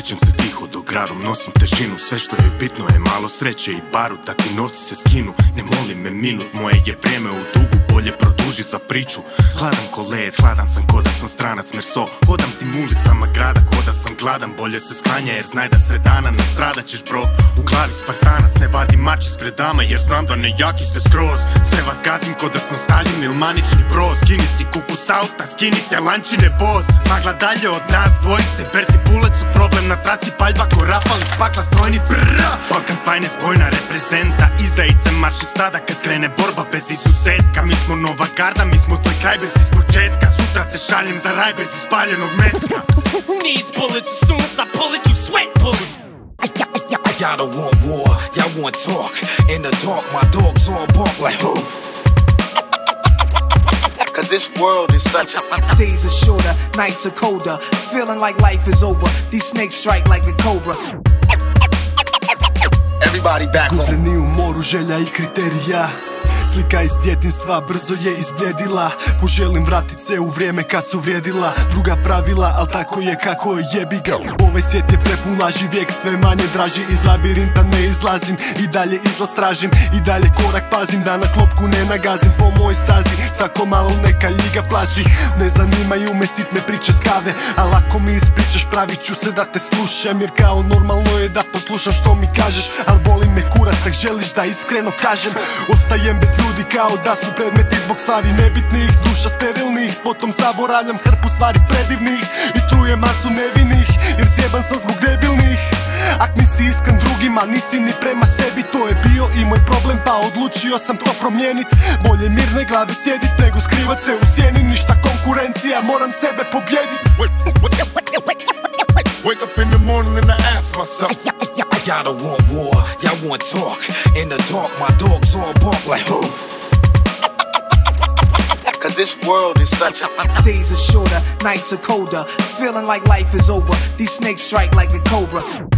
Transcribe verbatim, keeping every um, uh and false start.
Krećem se tiho do gradom, nosim težinu. Sve što je bitno je malo sreće i barut, da ti novci se skinu. Ne moli me minut, moje je vreme u dugu, bolje produži za priču. Hladan ko led, hladan sam ko da sam stranac merso. Hodam tim ulicama grada ko da sam gladan. Bolje se sklanja jer znaj da sred dana nastradat ćeš bro. U glavi Spartanac, ne vadi mač ispred dama jer znam da ne jaki ste skroz. Sve vas gazim ko da sam Stalin ili manični bro. Skini si kuku s auta, skinite lančine voz. Magla dalje od nas dvojice, Berti Bulec su problem na traci, paljba ko Rafal iz pakla strojnice. Balkan svajne spojna reprezenta, izdajice marš iz stada kad krene borba bez izuzetka. Mi smo nova garda, mi smo tvoj kraj bez iz početka. Sutra te šaljem za raj bez ispaljenog metka. Who needs bullets? As soon as I pull it, you sweat bullets. Y'all don't want war, y'all want talk. In the dark, my dogs all bark like hoof. Cause this world is such a... Days are shorter, nights are colder. Feeling like life is over. These snakes strike like a cobra. Everybody back home. Zgubljeni u moru želja i kriterija. Slika iz djetinstva brzo je izbljedila. Poželim vratit se u vrijeme kad su vrijedila druga pravila, al tako je kako je, jebi ga. Ovaj svijet je prepun laži, vijek sve manje draži. Iz labirinta ne izlazim, i dalje izlaz tražim. I dalje korak pazim, da na klopku ne nagazim po mojoj stazi. Svako malo neka ljiga plaši. Ne zanimaju me sitne priče s kave, al ako mi ispričaš pravit ću se da te slušam. Jer kao normalno je da poslušam što mi kažeš, al boli me kurac ak želiš da iskreno kažem. Ostajem bez ljudi kao da su predmeti zbog stvari nebitnih. Duša sterilnih, potom zaboravljam hrpu stvari predivnih. I trujem masu nevinih, jer sjeban sam zbog debilnih. Ak nisi iskren drugima, nisi ni prema sebi. To je bio i moj problem, pa odlučio sam to promijenit. Bolje mirne glave sjedit nego skrivat se u sjeni. Ništa konkurencija, moram sebe pobjedit. Wake up in the morning and I ask myself, Y'all don't want war, y'all want talk. In the dark, my dogs all bark like hoof. Cause this world is such a... Days are shorter, nights are colder. Feeling like life is over. These snakes strike like a cobra.